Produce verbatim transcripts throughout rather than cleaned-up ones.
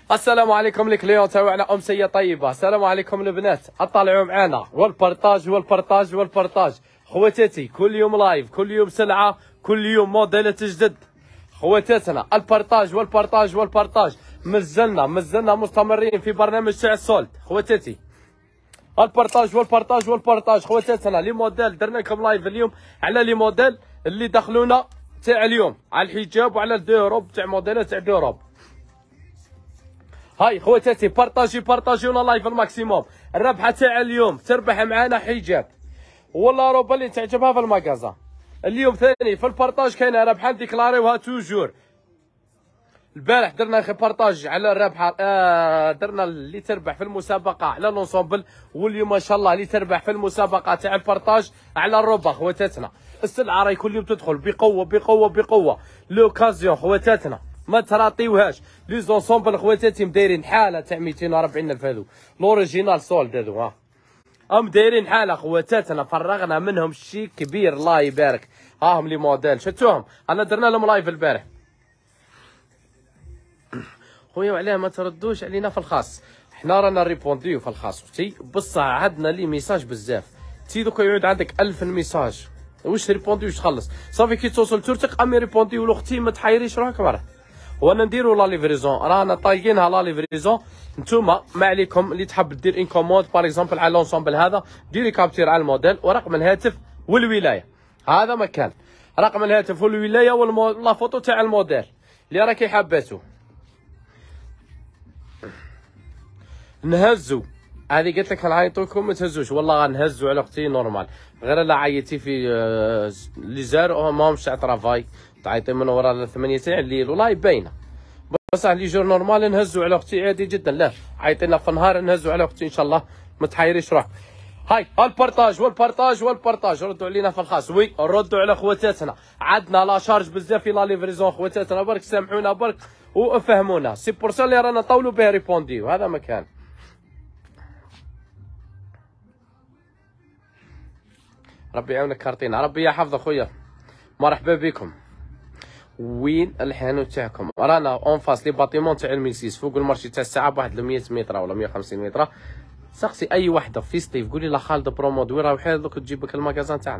السلام عليكم الكليون تاعنا، امسيه طيبه. السلام عليكم البنات، اطلعوا معنا والبارطاج والبارطاج والبارطاج خواتاتي. كل يوم لايف، كل يوم سلعه، كل يوم موديلات جدد خواتاتنا. البارطاج والبارطاج والبارطاج. مازلنا مازلنا مستمرين في برنامج تاع السولد خواتاتي. البارطاج والبارطاج والبارطاج خواتاتنا. لي موديل درنا لكم لايف اليوم على لي موديل اللي دخلونا تاع اليوم، على الحجاب وعلى الدوروب تاع موديلات تاع دوروب. هاي خواتاتي بارطاجي بارطاجيونا لايف الماكسيموم. الربحه تاع اليوم تربح معانا حجاب والله روبا اللي تعجبها في المكازا. اليوم ثاني في البارطاج كاينه ربحه ديكلاريوها توجور. البارح درنا اخي بارطاج على الربحه، آه درنا اللي تربح في المسابقه على لونسومبل، واليوم ما شاء الله اللي تربح في المسابقه تاع البارطاج على الربا خواتاتنا. السلعه راهي كل يوم تدخل بقوه بقوه بقوه. لوكازيون خواتاتنا ما تراطيوهاش. لي زونسومبل خواتاتي مدايرين حاله تاع مئتين وأربعين ألف. هذو لوريجينال سولد هذو، ها هم دايرين حاله خواتاتنا. فرغنا منهم شي كبير الله يبارك. هاهم لي موديل شفتوهم، انا درنا لهم لايف البارح. خويا وعلاه ما تردوش علينا في الخاص؟ حنا رانا ريبونديو في الخاص تي، بصح عندنا لي ميساج بزاف تي. دوكا يعود عندك ألف ميساج واش ريبوندي واش تخلص صافي. كي توصل ترتق امي ريبوندي ولو اختي ما تحيريش روحك مرة. وانا نديرو لا ليفريزون، رانا طايقينها لا ليفريزون. نتوما ما عليكم اللي تحب دير ان كوموند باغ اكزومبل على لونسومبل هذا، ديري كابتير على الموديل ورقم الهاتف والولايه. هذا مكان رقم الهاتف والولايه والمو... لا فوتو تاع الموديل اللي راكي حباتو. نهزو هذه قلت لك نعيطوكم ما تهزوش، والله غنهزو على اختي نورمال. غير لا عيطتي في لي زار ماهمش تاع طرافاي تعيطي من ورا ثمانية تاع الليل والله باينه. بصح لي جور نورمال نهزو على اختي عادي جدا. لا عيطينا في النهار نهزو على اختي ان شاء الله، ما تحيريش روحك. هاي البارطاج والبارطاج والبارطاج. ردوا علينا في الخاص، وي ردوا على خواتاتنا. عندنا لا شارج بزاف في لا ليفريزون خواتاتنا، برك سامحونا برك وفهمونا. سي بور سا اللي رانا نطولوا به ريبونديو. هذا مكان. ربي يعاونك كارتينا، ربي يحفظ خويا. مرحبا بكم. وين الحانوت تاعكم؟ رانا اون فاس لي باتيمون تاع الميسيس فوق المارشي تاع الساعه بواحد مية متر ولا مية وخمسين متر. سقسي اي وحده في ستيف قولي لا خالد برومود وين راهو حال دوك تجيبك المكازان تاعنا.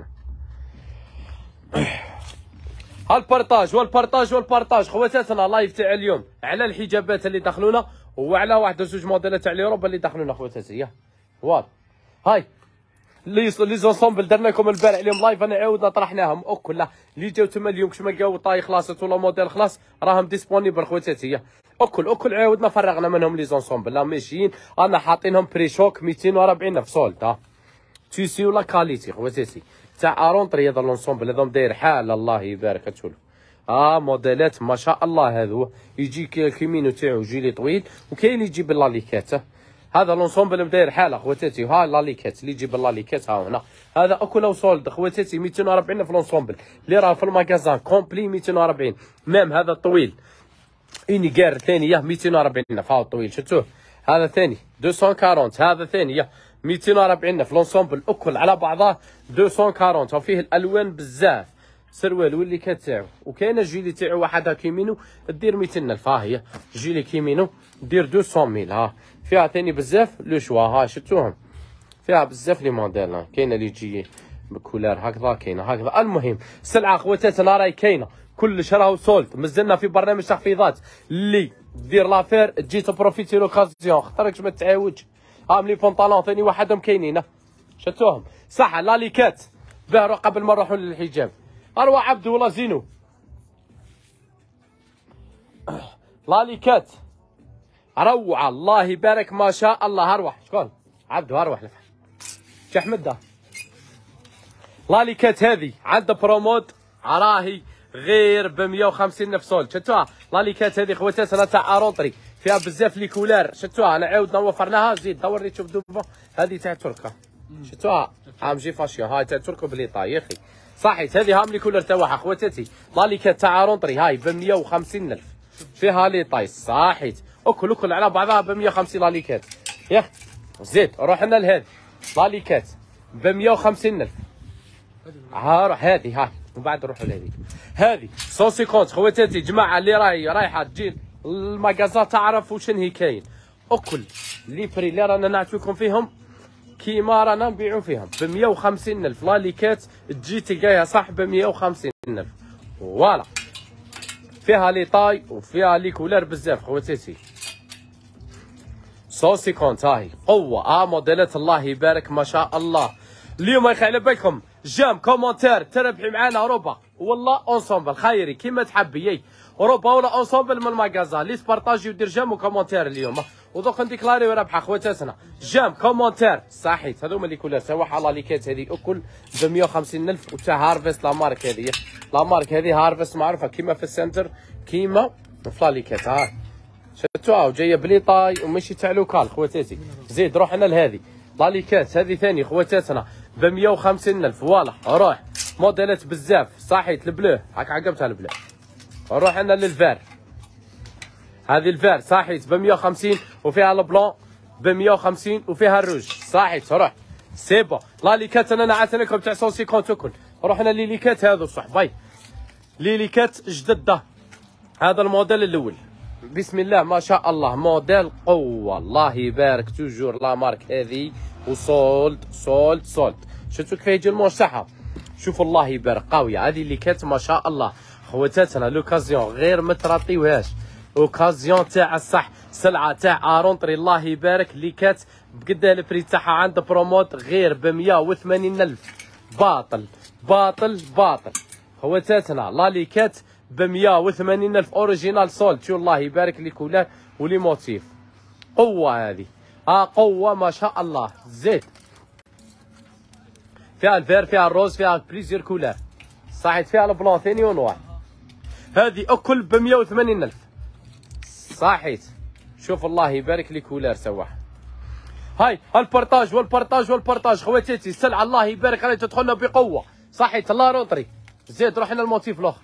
البارطاج والبارطاج والبارطاج خواتاتنا. لايف تاع اليوم على الحجابات اللي دخلونا وعلى واحد زوج موديلات تاع ليوروبا اللي دخلونا خواتاتي. يا واضح. هاي لي لي زونسومبل درنا لكم البارح اليوم لايف، انا عاودنا طرحناهم اوكل اللي جاو تما اليوم كش ما لقاو طاي خلاصت ولا موديل خلاص راهم ديسبونيبل خواتاتي. اوكل اوكل عاودنا فرغنا منهم لي زونسومبل. لا ماشيين انا حاطينهم بري شوك مئتين وأربعين ألف سولد. ها تيسي ولا كاليتي خواتاتي تاع ارونطري. هذا لونسومبل هذا داير حال الله يبارك. تشوفوا اه موديلات ما شاء الله. هذو يجي الكيمينو تاعو جيلي طويل وكاين يجي باللاليكات. هذا لونسومبل داير حاله خواتاتي. ها لاليكات اللي يجيب اللاليكات ها هنا. هذا اكل سولد خواتاتي مئتين وأربعين في لونسومبل اللي راه في المكازان كومبلي مئتين وأربعين. ميم هذا الطويل اني كار ثانيه مئتين وأربعين ها الطويل شفتوه. هذا ثاني مئتين وأربعين. هذا ثاني مئتين وأربعين في لونسومبل اكل على بعضه مئتين وأربعين. وفيه الالوان بزاف. سروال واللي كتاعو وكاينه جيلي تاعو وحدها كيمينو دير مئتين ألف. ها هي جيلي كيمينو دير مئتين ألف. ها فيها ثاني بزاف لو شوا. ها شفتوهم فيها بزاف لي موديل. كاينه اللي تجي بكولار هكذا كاينه هكذا. المهم سلعه خواتاتنا راهي كاينه كلش راهو سولد. مازلنا في برنامج تخفيضات اللي دير لافير تجي تبروفيتي لوكازيون خاطركش ما تعاودش. هاهم لي بونطالون ثاني وحدهم كاينين شفتوهم صح. لاليكات باهروا قبل ما نروحوا للحجاب. اروى عبدو ولا زينو لاليكات روعه الله يبارك ما شاء الله. اروح شكون عبدو اروح لفح شحمد لاليكات هذه عندها برومود راهي غير ب مئة وخمسين ألف سولد. شفتوها لاليكات هذه خواتاتنا تاع ارونطري فيها بزاف لي كولار. شفتوها انا عاودنا وفرناها. زيد دورني تشوف دوبا هذه تاع تركا شفتوها عام جي فاشيا. هاي تاع تركو بلي طاي يا اخي صحيت. هذه هام لي كولر تاعها خواتاتي لاليكات تاع ارونطري هاي ب مئة وخمسين ألف فيها لي طاي صحيت. اكل اكل على بعضها ب مئة وخمسين لاليكات يا اخي. زيد روح لنا لهذه لاليكات ب مئة وخمسين ألف. ها روح هذه هاي ومن بعد نروحوا لهذيك. هذه مئة وخمسين خواتاتي جماعه اللي راهي رايحه تجي الماغازا تعرفوا شنو هي كاين. اكل لي بري اللي رانا نعطيكم فيهم كيما رانا نبيعوا فيهم ب مية وخمسين ألف. لا ليكات تجي تلقاها صح ب مية وخمسين ألف. فوالا فيها لي طاي وفيها لي كولار بزاف خواتاتي. صوصي كونت هاهي قوة اه موديلات الله يبارك ما شاء الله. اليوم يخلي على بالكم جام كومونتير تربحي معانا اوروبا والله اونسومبل خيري كيما تحبي اوروبا ولا اونسومبل من الماغازا اللي تبارطاجي ودير جام وكومونتير اليوم. ودوك نديكلاريو ربحه خواتاتنا جام كومونتير صحيت. هذوما اللي كلها سوا حالا ليكات هذه اكل ب مية وخمسين ألف وتاع هارفست لا مارك هذه. لا مارك هذه هارفست معروفه كيما في السنتر كيما في لاليكات. ها شفتوها وجايه بلي طاي وماشي تاع لوكال خواتاتي. زيد روح انا لهذه لاليكات هذه ثاني خواتاتنا ب مية وخمسين ألف. فوالا روح موديلات بزاف صحيت. البلو هاك عقبتها البلو. نروح انا للفير هذه الفير صحيت ب مية وخمسين وفيها البلون ب مية وخمسين وفيها الروج صحيت. روح سيبا لاليكات انا نعتنا لكم تاع صوصي كونت كل. روحنا ليليكات هذو صحباي ليليكات جدده. هذا الموديل الاول بسم الله ما شاء الله موديل قوه الله يبارك توجور لا مارك هذه وسولد سولد سولد. شفتوا كيف يجي المونش تاعها شوفوا الله يبارك قويه. هذه ليكات ما شاء الله خواتاتنا لوكازيون غير ما تراطيوهاش. اوكازيون تاع الصح سلعه تاع ارونطري الله يبارك ليكات بقدا البري تاعها عند بروموت غير ب مية وثمانين ألف. باطل باطل باطل خواتاتنا لا ليكات ب مية وثمانين ألف اوريجينال سولد. شو الله يبارك لي كولار ولي موتيف قوه هذه اه قوه ما شاء الله. زيت فيها الفير فيها الروز فيها بليزيور كولار صحيت. فيها البلون ثاني ونوار. هذه اكل ب مية وثمانين ألف صحيت. شوف الله يبارك لي كولار سواح. هاي البارطاج والبارطاج والبارطاج خواتاتي السلعه الله يبارك عليها تدخلنا بقوه صحيت. الله رونطري زيد روحنا الموتيف الاخر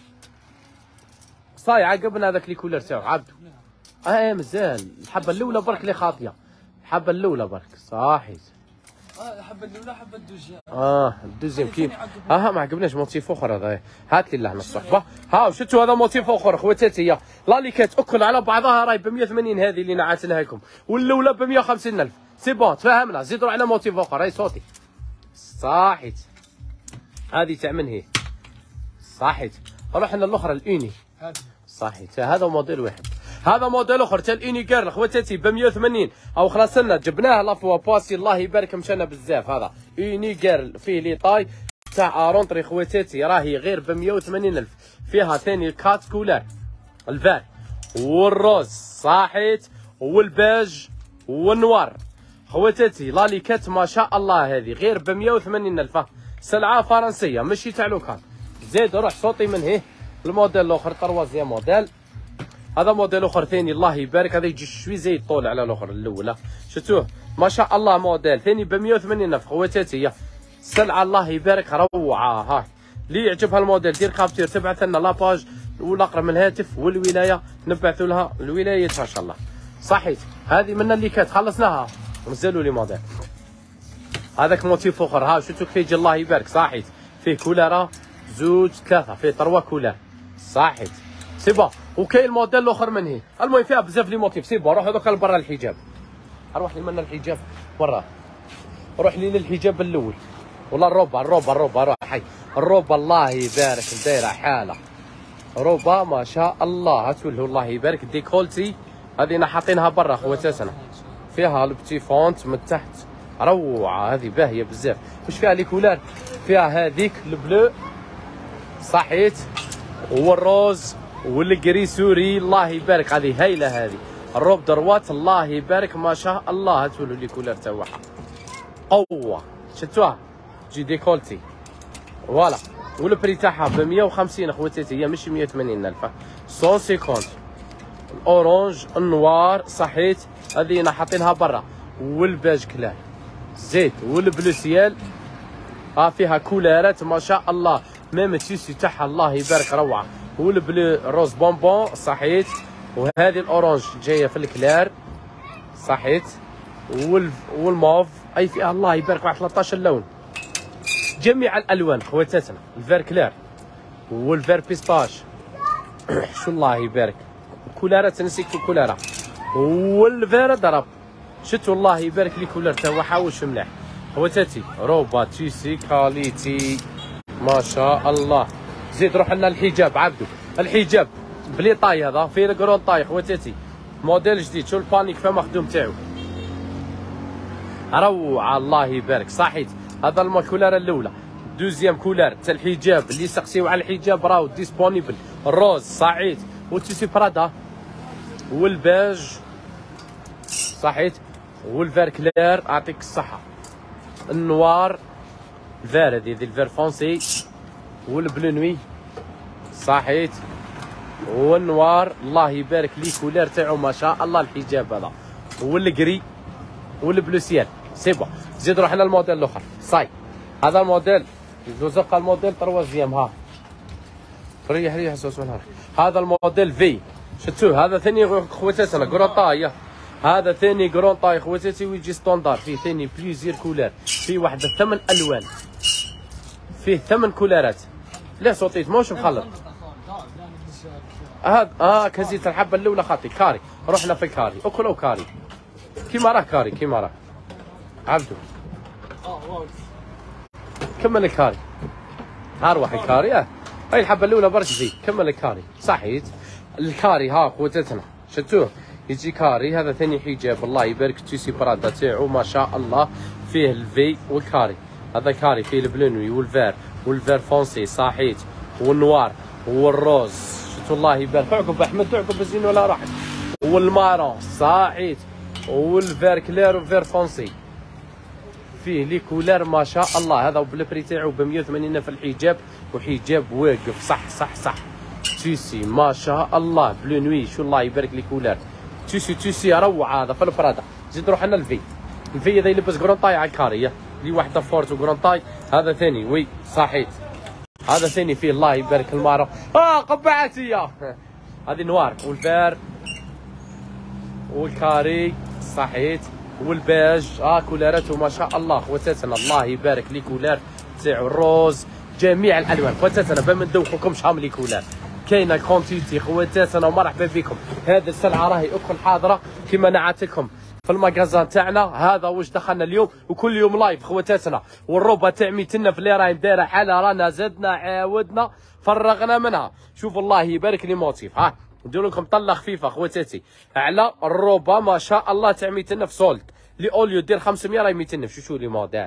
صاي عقبنا هذاك لي كولار تاعو عبدو. اه مازال الحبه الاولى برك اللي خاطيه الحبه الاولى برك صحيت. اه الحبه الاولى حبه الدوزيام اه الدوزيام كيف اه ما عجبناش موتيف اخر هذا. هات لي لهنا الصحبه ها وشفتوا هذا موتيف اخر خواتاتي. لا ليكات اكل على بعضها راهي ب مية وثمانين هذه اللي نعاتناها لكم والاولى ب مية وخمسين ألف. سي بون تفاهمنا. زيدوا على موتيف اخر راهي صوتي صحيت. هذه تاع من هي صحيت. رحنا الاخرى الاوني هذه صحيت. هذا موديل واحد. هذا موديل اخر تاع الاوني جيرل خواتاتي ب مية وثمانين او خلاص لنا جبناه لافوا باسي الله يبارك مشانا بزاف. هذا اوني جيرل فيه لي طاي تاع ارونطري خواتاتي راهي غير ب مية وثمانين ألف. فيها ثاني كات كولار الفار والروز صحيت والباج والنوار خواتاتي. لا ليكات ما شاء الله هذه غير ب مية وثمانين ألف. سلعه فرنسيه ماشي تاع لوكال. زيد روح صوتي من هيه الموديل الاخر تروازيام موديل. هذا موديل اخر ثاني الله يبارك. هذا يجي شوي زي طول على الاخر الاولى شفتوه ما شاء الله موديل ثاني ب مية وثمانين ألف خواتاتي. سلعه الله يبارك روعه. ها اللي يعجبها الموديل دير كابتير تبعث لنا لاباج والاقرب من الهاتف والولايه نبعثوا لها الولايه ان شاء الله صحيت. هذه من اللي كانت خلصناها مازالوا لي موديل. هذاك موتيف اخر ها شفتوا كيف يجي الله يبارك صحيت. فيه كولاره زوج ثلاثه فيه تروا كولار صحيت. سي بون وكاين الموديل الاخر من هي. المهم فيها بزاف لي موتيف. سي بون روح هذوك لبرا الحجاب. اروح لي من الحجاب برا. روح لي للحجاب الاول والله الروبا الروبا الروبا روح حي الروبا الله يبارك دايره حاله روبا ما شاء الله. هتولوا الله يبارك ديكولتي هذه حاطينها برا خواتاتنا. فيها البتي فونت من تحت روعه هذه باهيه بزاف. واش فيها لي كولار فيها هذيك البلو صحيت والروز والجري سوري الله يبارك. هذه هايله هذه الروب دروات الله يبارك ما شاء الله. هتولوا لي كولار تاعها قوه شفتوها جي ديكولتي فوالا. والبري تاعها ب مية وخمسين خواتاتي هي ماشي مية وثمانين ألف. مية وخمسين الاورانج النوار صحيت. هذه حاطينها برا والباج كلار زيت والبلو سيال. ها فيها كولارات ما شاء الله ميم التيسي تاعها الله يبارك روعه. والبلو روز بونبون صحيت. وهذه الاورانج جايه في الكلار صحيت. والموف اي فيها الله يبارك واحد ثلاثطاش لون جميع الالوان خواتاتنا. الفير كلار والفير بيستاش شو الله يبارك كولارات نسيك في كولارة والفير ضرب. شتو الله يبارك لي كولار تا هو حاوش مليح. خواتاتي روبا تيسي كاليتي ما شاء الله. زيد روح لنا الحجاب عبدو، الحجاب بلي طاي هذا فيه الكرون طاي خواتاتي، موديل جديد. شو البانيك فما مخدوم تاعو روعه الله يبارك. صحيت هذا الكولار الاولى. دوزيام كولار تاع الحجاب اللي سقسيو على الحجاب راهو ديسبونيبل. الروز صحيت وتيسي برادا والباج صحيت والفير كلير اعطيك الصحه. النوار الفير هذه ذي الفير فونسي والبلو نوي صحيت والنوار الله يبارك لي كولار تاعو ما شاء الله. الحجاب هذا والقري والبلو سيال سي بون. زيد روحنا الموديل الاخر صاي. هذا الموديل دوزق الموديل تروازيام ها ريح ريح سوس من هذا الموديل في شفتوه. هذا ثاني خواتاتنا كرونطاي. هذا ثاني كرونطاي خواتاتي ويجي ستوندار. فيه ثاني بليزير كولار، فيه واحد ثمان الوان، فيه ثمان كولارات. ليه صوتيت موش مخلط. هذا اه كزيت الحبه الاولى خاطي كاري. رحنا في الكاري اكلوا كاري كيما راه كاري كيما راه عبدو. كمل الكاري اروح الكاري. اه هاي الحبه الاولى برك زيد. كمل الكاري صحيت. الكاري ها خواتاتنا شفتوه يجي كاري. هذا ثاني حجاب الله يبارك تيسي برادا تاعو ما شاء الله. فيه الفي والكاري. هذا كاري فيه البلونوي والفير والفير فونسي صحيت والنوار والروز شفتوا الله يبارك. عقب احمد عقب الزين ولا راحت. والمارون صحيت والفير كلير والفير فونسي. فيه لي كولار ما شاء الله. هذا بالبري تاعو ب مية وثمانين في الحجاب وحجاب واقف صح صح صح. تيسي ما شاء الله بلو نوي شو الله يبارك لي كولار. تيسي تيسي روعه. هذا في البرادا. زيد روح لنا الفي. الفي هذا يلبس كرونطاي على الكاريه لي واحده فورت وكرونطاي. هذا ثاني وي صحيت. هذا ثاني فيه الله يبارك المارو. اه قبعتي هذه نوار والفير والكاري صحيت والباج. اه كولارته ما شاء الله خواتاتنا الله يبارك لي كولار تاعو الروز جميع الالوان خواتاتنا. با ما ندوخوكمش هام لي كولار كاينه كونتيتي خواتاتنا ومرحبا بكم. هذه السلعه راهي اكل حاضره كما نعت لكم في المكازان تاعنا. هذا واش دخلنا اليوم وكل يوم لايف خواتاتنا. والروبه تاع ميتنا في اللي راهي دايره حالها رانا زدنا عاودنا فرغنا منها. شوف الله يبارك لي موتيف. ها ندير لكم طله خفيفه خواتاتي على الروبه ما شاء الله تاع ميتنا في سولد. لي اوليو دير خمسمية راهي ميتنا. شوفوا لي موديل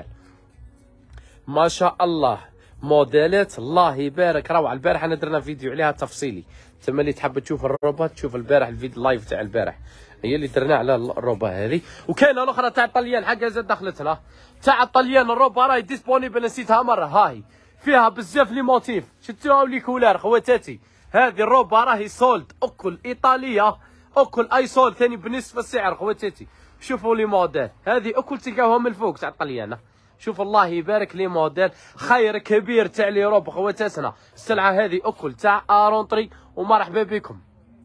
ما شاء الله. موديلات الله يبارك روعه. البارح انا درنا فيديو عليها تفصيلي. تما اللي تحب تشوف الروبه تشوف البارح الفيديو لايف تاع البارح هي اللي درنا على الروبه هذه. وكاينه الاخرى تاع الطليان حاجه زاد دخلتنا تاع الطليان. الروبه راهي ديسبونيبل نسيتها مره. هاي فيها بزاف لي موتيف شفتوها ولي كولار خواتاتي. هذه الروبه راهي سولد اكل ايطاليه اكل اي سولد ثاني بنصف السعر خواتاتي. شوفوا لي موديل هذه اكل تلقاوها من الفوق تاع الطليانه. شوف الله يبارك لي موديل خير كبير تاع ليوروب خواتاتنا. السلعه هذه اكل تاع ارونطري ومرحبا بكم.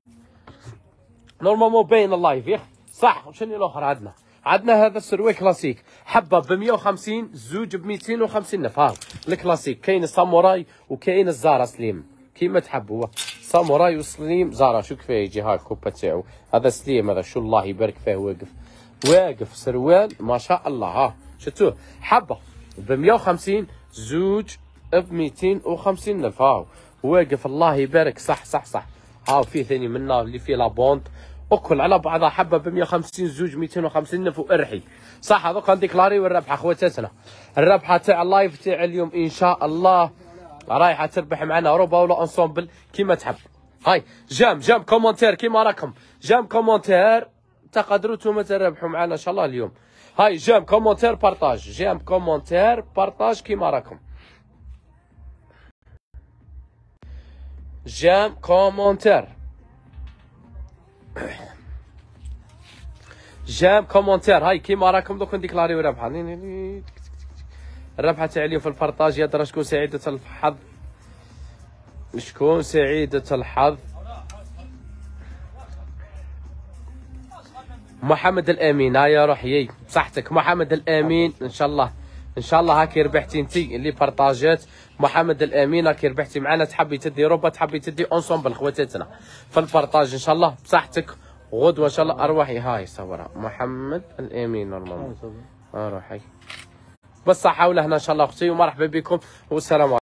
نورمالمون باين اللايف ياك صح. وشنو الاخر عندنا؟ عندنا هذا السروال كلاسيك حبه ب مية وخمسين زوج ب ميتين وخمسين نف. ها الكلاسيك كاين الساموراي وكاين الزارا سليم كيما تحبوا. ساموراي وسليم زارا شو كيفاه يجي. ها الكوبا تاعو هذا سليم. هذا شو الله يبارك فيه واقف واقف سروال ما شاء الله. ها شفتوه حبه ب مية وخمسين زوج ب ميتين وخمسين نف. هاو واقف الله يبارك صح صح صح. هاو فيه ثاني منا اللي فيه لابونت اكل على بعضها حبه ب مية وخمسين زوج ميتين وخمسين نف وارحي صح. هذوك نديكلاري والربحه خواتاتنا. الربحه تاع اللايف تاع اليوم ان شاء الله رايحه تربح معنا روبا ولا انسومبل كيما تحب. هاي جام جام كومنتير كيما راكم. جام كومنتير تقدروا نتوما تربحوا معنا ان شاء الله اليوم. هاي جام كومنتير بارطاج. جام كومنتير بارطاج كيما راكم. جام كومنتير جام كومنتير. هاي كيما راكم دوك نديكلاريو ربحه. الربحه تاع اليوم في البارطاج. يا ترى شكون سعيده الحظ؟ شكون سعيده الحظ؟ محمد الامين. ها يا روحي بصحتك محمد الامين ان شاء الله ان شاء الله هاكي ربحتي انت اللي بارطاجات. محمد الامين هاكي ربحتي معنا. تحبي تدي روبا، تحبي تدي اونسومبل خواتاتنا في البارطاج ان شاء الله بصحتك. غدوه ان شاء الله اروحي. هاي صورها محمد الامين نورمالمون. اروحي بالصحه والهنا ان شاء الله اختي، ومرحبا بكم والسلام عليكم.